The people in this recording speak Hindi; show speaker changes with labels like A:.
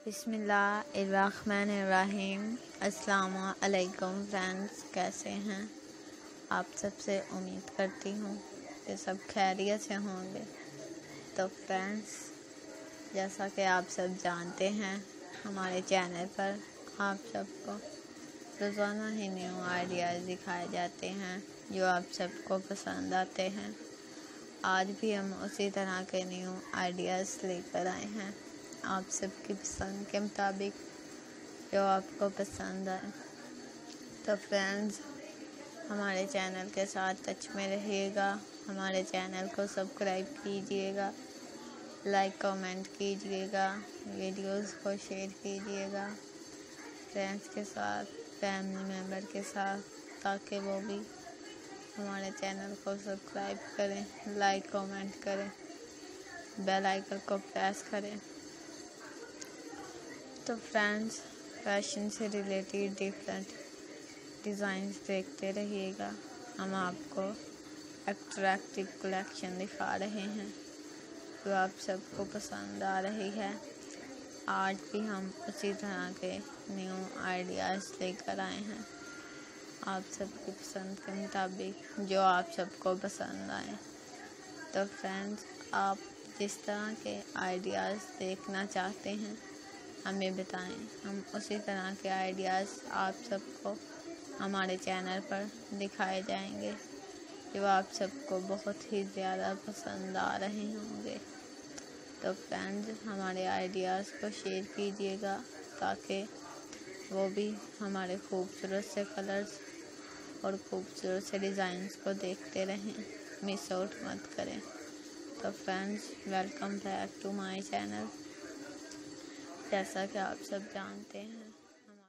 A: बिस्मिल्लाहिर्रहमानिर्रहीम। अस्सलामु अलैकुम फ्रेंड्स, कैसे हैं आप? सबसे उम्मीद करती हूँ कि सब खैरियत से होंगे। तो फ्रेंड्स, जैसा कि आप सब जानते हैं, हमारे चैनल पर आप सबको रोज़ाना ही न्यू आइडियाज़ दिखाए जाते हैं जो आप सबको पसंद आते हैं। आज भी हम उसी तरह के न्यू आइडियाज़ लेकर आए हैं आप सबकी पसंद के मुताबिक, जो आपको पसंद आए। तो फ्रेंड्स, हमारे चैनल के साथ टच में रहिएगा, हमारे चैनल को सब्सक्राइब कीजिएगा, लाइक कमेंट कीजिएगा, वीडियोस को शेयर कीजिएगा फ्रेंड्स के साथ, फैमिली मेम्बर के साथ, ताकि वो भी हमारे चैनल को सब्सक्राइब करें, लाइक कमेंट करें, बेल आइकन को प्रेस करें। तो फ्रेंड्स, फैशन से रिलेटेड डिफरेंट डिज़ाइंस देखते रहिएगा। हम आपको अट्रैक्टिव कलेक्शन दिखा रहे हैं जो आप सबको पसंद आ रही है। आज भी हम उसी तरह के न्यू आइडियाज़ लेकर आए हैं आप सबकी पसंद के मुताबिक, जो आप सबको पसंद आए। तो फ्रेंड्स, आप जिस तरह के आइडियाज़ देखना चाहते हैं हमें बताएं, हम उसी तरह के आइडियाज़ आप सबको हमारे चैनल पर दिखाए जाएंगे जो आप सबको बहुत ही ज़्यादा पसंद आ रहे होंगे। तो फ्रेंड्स, हमारे आइडियाज़ को शेयर कीजिएगा ताकि वो भी हमारे खूबसूरत से कलर्स और खूबसूरत से डिज़ाइंस को देखते रहें, मिस आउट मत करें। तो friends, welcome back to my channel. जैसा कि आप सब जानते हैं,